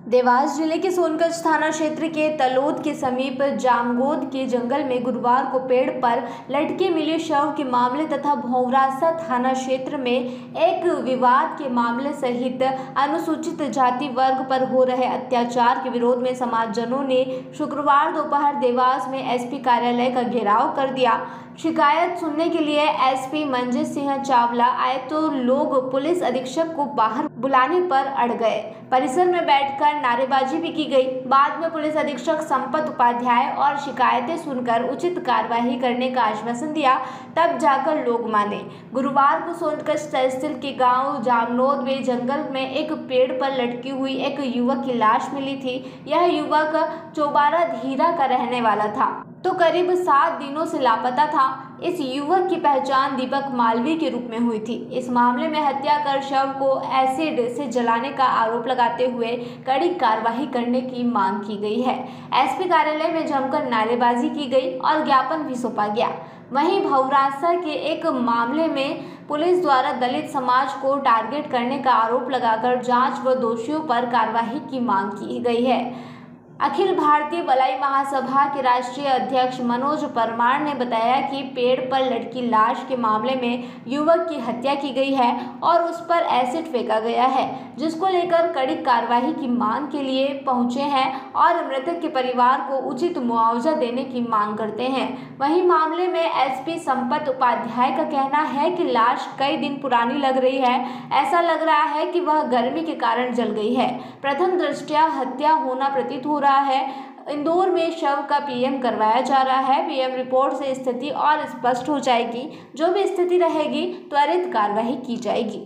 देवास जिले के सोनकच्छ थाना क्षेत्र के तलोद के समीप जामगोद के जंगल में गुरुवार को पेड़ पर लटके मिले शव के मामले तथा भौंरासा थाना क्षेत्र में एक विवाद के मामले सहित अनुसूचित जाति वर्ग पर हो रहे अत्याचार के विरोध में समाजजनों ने शुक्रवार दोपहर देवास में एसपी कार्यालय का घेराव कर दिया। शिकायत सुनने के लिए एसपी मंजीत सिंह चावला आए तो लोग पुलिस अधीक्षक को बाहर बुलाने पर अड़ गए। परिसर में बैठकर नारेबाजी भी की गई। बाद में पुलिस अधीक्षक संपत उपाध्याय और शिकायतें सुनकर उचित कार्यवाही करने का आश्वासन दिया, तब जाकर लोग माने। गुरुवार को सोनकच्छ तहसील के गांव जामनोद में जंगल में एक पेड़ पर लटकी हुई एक युवक की लाश मिली थी। यह युवक चौबारा धीरा का रहने वाला था तो करीब 7 दिनों से लापता था। इस युवक की पहचान दीपक मालवी के रूप में हुई थी। इस मामले में हत्या कर शव को एसिड से जलाने का आरोप लगाते हुए कड़ी कार्रवाई करने की मांग की गई है। एसपी कार्यालय में जमकर नारेबाजी की गई और ज्ञापन भी सौंपा गया। वहीं भौंरासा के एक मामले में पुलिस द्वारा दलित समाज को टारगेट करने का आरोप लगाकर जांच व दोषियों पर कार्रवाई की मांग की गई है। अखिल भारतीय बलाई महासभा के राष्ट्रीय अध्यक्ष मनोज परमार ने बताया कि पेड़ पर लटकी लाश के मामले में युवक की हत्या की गई है और उस पर एसिड फेंका गया है, जिसको लेकर कड़ी कार्रवाई की मांग के लिए पहुंचे हैं और मृतक के परिवार को उचित मुआवजा देने की मांग करते हैं। वहीं मामले में एसपी संपत उपाध्याय का कहना है कि लाश कई दिन पुरानी लग रही है। ऐसा लग रहा है कि वह गर्मी के कारण जल गई है। प्रथम दृष्टया हत्या होना प्रतीत हो रहा है। इंदौर में शव का पीएम करवाया जा रहा है। पीएम रिपोर्ट से स्थिति और स्पष्ट हो जाएगी। जो भी स्थिति रहेगी त्वरित कार्रवाई की जाएगी।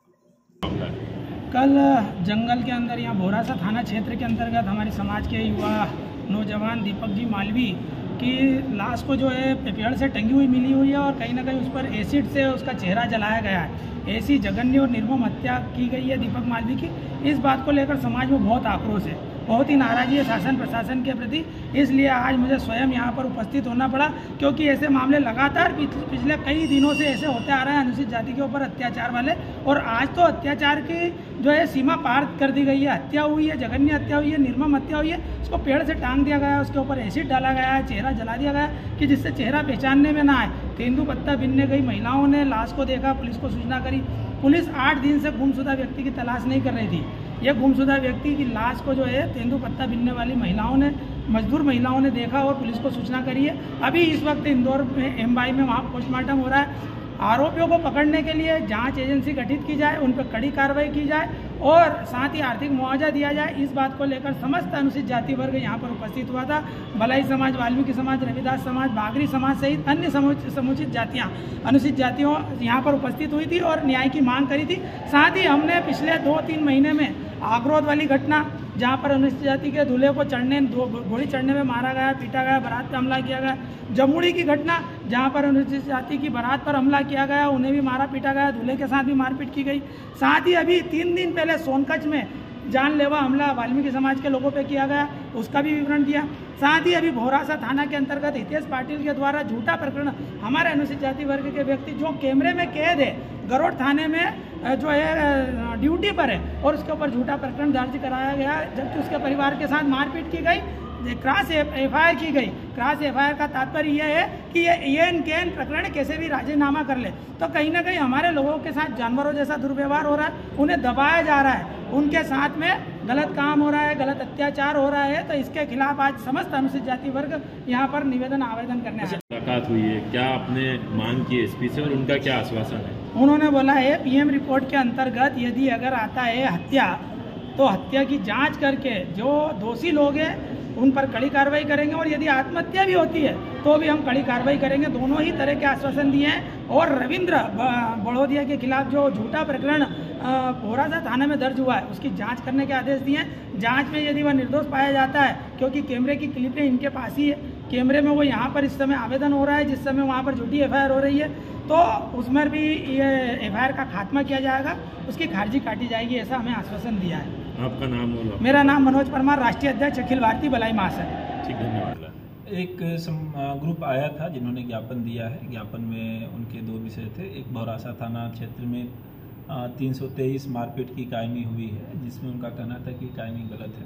कल जंगल के अंदर यहाँ भौंरासा थाना क्षेत्र के अंतर्गत हमारे समाज के युवा नौजवान दीपक जी मालवी की लाश को जो है पेड़ से टंगी हुई मिली हुई है और कहीं ना कहीं उस पर एसिड से उसका चेहरा जलाया गया है। ऐसी जघन्य और निर्मम हत्या की गई है दीपक मालवी की। इस बात को लेकर समाज में बहुत आक्रोश है, बहुत ही नाराजगी है शासन प्रशासन के प्रति। इसलिए आज मुझे स्वयं यहाँ पर उपस्थित होना पड़ा, क्योंकि ऐसे मामले लगातार पिछले कई दिनों से ऐसे होते आ रहे हैं अनुसूचित जाति के ऊपर अत्याचार वाले। और आज तो अत्याचार की जो है सीमा पार कर दी गई है। हत्या हुई है, जघन्य हत्या हुई है, निर्मम हत्या हुई है। उसको पेड़ से टांग दिया गया है, उसके ऊपर एसिड डाला गया है, चेहरा जला दिया गया है कि जिससे चेहरा पहचानने में ना आए। तेंदुपत्ता बिनने गई महिलाओं ने लाश को देखा, पुलिस को सूचना करी। पुलिस 8 दिन से गुमशुदा व्यक्ति की तलाश नहीं कर रही थी। यह गुमशुदा व्यक्ति की लाश को जो है तेंदुपत्ता बिनने वाली महिलाओं ने, मजदूर महिलाओं ने देखा और पुलिस को सूचना करी है। अभी इस वक्त इंदौर में एमवाई में वहाँ पोस्टमार्टम हो रहा है। आरोपियों को पकड़ने के लिए जांच एजेंसी गठित की जाए, उन पर कड़ी कार्रवाई की जाए और साथ ही आर्थिक मुआवजा दिया जाए। इस बात को लेकर समस्त अनुसूचित जाति वर्ग यहाँ पर उपस्थित हुआ था। भलाई समाज, वाल्मीकि समाज, रविदास समाज, बागरी समाज सहित अन्य समुचित जातियाँ, अनुसूचित जातियों यहाँ पर उपस्थित हुई थी और न्याय की मांग करी थी। साथ ही हमने पिछले 2-3 महीने में आग्रोध वाली घटना, जहाँ पर अनुसूचित जाति के दूल्हे को घोड़ी चढ़ने में मारा गया, पीटा गया, बारात पर हमला किया गया। जमुड़ी की घटना, जहाँ पर अनुसूचित जाति की बारात पर हमला किया गया, उन्हें भी मारा पीटा गया, दूल्हे के साथ भी मारपीट की गई। साथ ही अभी 3 दिन पहले सोनकच्छ में जानलेवा हमला वाल्मीकि समाज के लोगों पे किया गया, उसका भी विवरण दिया। साथ ही अभी भौंरासा थाना के अंतर्गत हितेश पाटिल के द्वारा झूठा प्रकरण, हमारे अनुसूचित जाति वर्ग के व्यक्ति जो कैमरे में कैद है, गरोड़ थाने में जो है ड्यूटी पर है, और उसके ऊपर झूठा प्रकरण दर्ज कराया गया, जबकि उसके परिवार के साथ मारपीट की गई, क्रॉस एफआईआर की गई। क्रॉस एफआईआर का तात्पर्य यह है कि ये एन प्रकरण कैसे भी राजीनामा कर ले। तो कहीं ना कहीं हमारे लोगों के साथ जानवरों जैसा दुर्व्यवहार हो रहा है, उन्हें दबाया जा रहा है, उनके साथ में गलत काम हो रहा है, गलत अत्याचार हो रहा है। तो इसके खिलाफ आज समस्त अनुसूचित जाति वर्ग यहाँ पर आवेदन करने आए। मुलाकात हुई है, क्या आपने मांग की एसपी से और उनका क्या आश्वासन है? उन्होंने बोला है पीएम रिपोर्ट के अंतर्गत यदि अगर आता है हत्या, तो हत्या की जांच करके जो दोषी लोग हैं उन पर कड़ी कार्रवाई करेंगे, और यदि आत्महत्या भी होती है तो भी हम कड़ी कार्रवाई करेंगे। दोनों ही तरह के आश्वासन दिए हैं। और रविंद्र बड़ोदिया के खिलाफ जो झूठा प्रकरण भौंरासा थाने में दर्ज हुआ है, उसकी जांच करने के आदेश दिए हैं। जांच में यदि वह निर्दोष पाया जाता है, क्योंकि कैमरे की क्लिपें इनके पास ही है, कैमरे में वो यहाँ पर इस समय आवेदन हो रहा है, जिस समय वहाँ पर झूठी एफआईआर हो रही है, तो उसमें भी ये एफआईआर का खात्मा किया जाएगा, उसकी खारिजी काटी जाएगी, ऐसा हमें आश्वासन दिया है। आपका नाम बोलो। मेरा नाम मनोज परमार, राष्ट्रीय अध्यक्ष अखिल भारतीय बलाई महासभा। ठीक, धन्यवाद। एक ग्रुप आया था जिन्होंने ज्ञापन दिया है। ज्ञापन में उनके 2 विषय थे। एक भौंरासा थाना क्षेत्र में 323 मारपीट की कायमी हुई है, जिसमें उनका कहना था कि कायमी गलत है।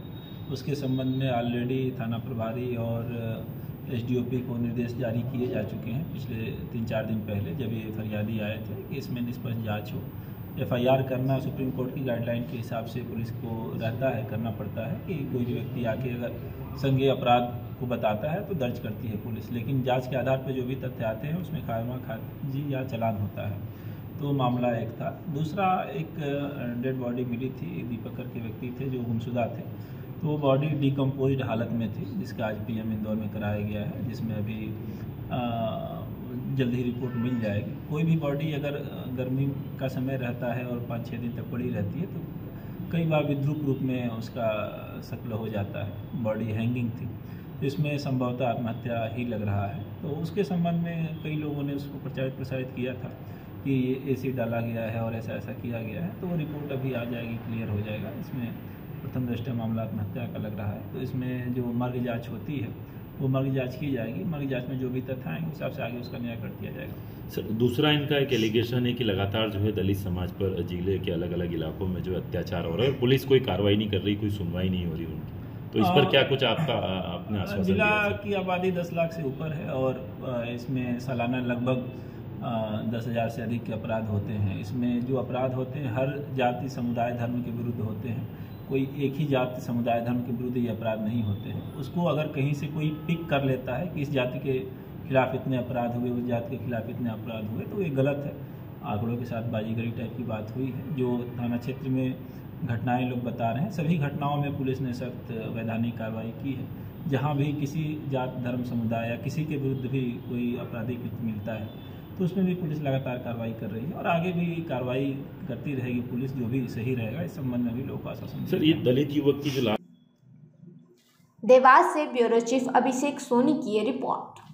उसके संबंध में ऑलरेडी थाना प्रभारी और एसडीओपी को निर्देश जारी किए जा चुके हैं पिछले 3-4 दिन पहले, जब ये फरियादी आए थे कि इसमें निष्पक्ष जांच हो। एफआईआर करना सुप्रीम कोर्ट की गाइडलाइन के हिसाब से पुलिस को रहता है, करना पड़ता है कि कोई भी व्यक्ति आके अगर संज्ञेय अपराध को बताता है तो दर्ज करती है पुलिस, लेकिन जांच के आधार पर जो भी तथ्य आते हैं उसमें खारिजी या चालान होता है। तो मामला एक था। दूसरा, एक डेड बॉडी मिली थी, दीपक करके व्यक्ति थे जो गुमशुदा थे, तो वो बॉडी डिकम्पोज्ड हालत में थी, जिसका आज पीएम इंदौर में कराया गया है, जिसमें अभी जल्द ही रिपोर्ट मिल जाएगी। कोई भी बॉडी अगर गर्मी का समय रहता है और 5-6 दिन तक पड़ी रहती है तो कई बार विद्रूप रूप में उसका शक्ल हो जाता है। बॉडी हैंगिंग थी, तो इसमें संभवतः आत्महत्या ही लग रहा है। तो उसके संबंध में कई लोगों ने उसको प्रसारित किया था कि ये एसिड डाला गया है और ऐसा किया गया है, तो वो रिपोर्ट अभी आ जाएगी, क्लियर हो जाएगा। इसमें प्रथम दृष्टया मामला आत्महत्या का लग रहा है, तो इसमें जो मर्ग जांच होती है वो मर्ग जांच की जाएगी। मर्ग जांच में जो भी तथ्य आएंगे उस हिसाब से आगे उसका न्याय कर दिया जाएगा। सर, दूसरा इनका एक एलिगेशन है कि लगातार जो है दलित समाज पर जिले के अलग अलग इलाकों में जो अत्याचार हो रहा है, पुलिस कोई कार्रवाई नहीं कर रही, कोई सुनवाई नहीं हो रही उनकी, तो इस पर क्या कुछ आपका अपने आश्वासन? जिला की आबादी 10 लाख से ऊपर है और इसमें सालाना लगभग 10,000 से अधिक के अपराध होते हैं। इसमें जो अपराध होते हैं हर जाति समुदाय धर्म के विरुद्ध होते हैं, कोई एक ही जाति समुदाय धर्म के विरुद्ध ये अपराध नहीं होते हैं। उसको अगर कहीं से कोई पिक कर लेता है कि इस जाति के खिलाफ इतने अपराध हुए, उस जाति के खिलाफ इतने अपराध हुए, तो ये गलत है। आंकड़ों के साथ बाजीगरी टाइप की बात हुई है। जो थाना क्षेत्र में घटनाएं लोग बता रहे हैं, सभी घटनाओं में पुलिस ने सख्त वैधानिक कार्रवाई की है। जहां भी किसी जात धर्म समुदाय या किसी के विरुद्ध भी कोई आपराधिक कृत्य मिलता है तो उसमें भी पुलिस लगातार कार्रवाई कर रही है और आगे भी कार्रवाई करती रहेगी पुलिस, जो भी सही रहेगा। इस संबंध में भी लोगों को आश्वासन। सर, ये दलित युवक की जो देवास से ब्यूरो चीफ अभिषेक सोनी की ये रिपोर्ट।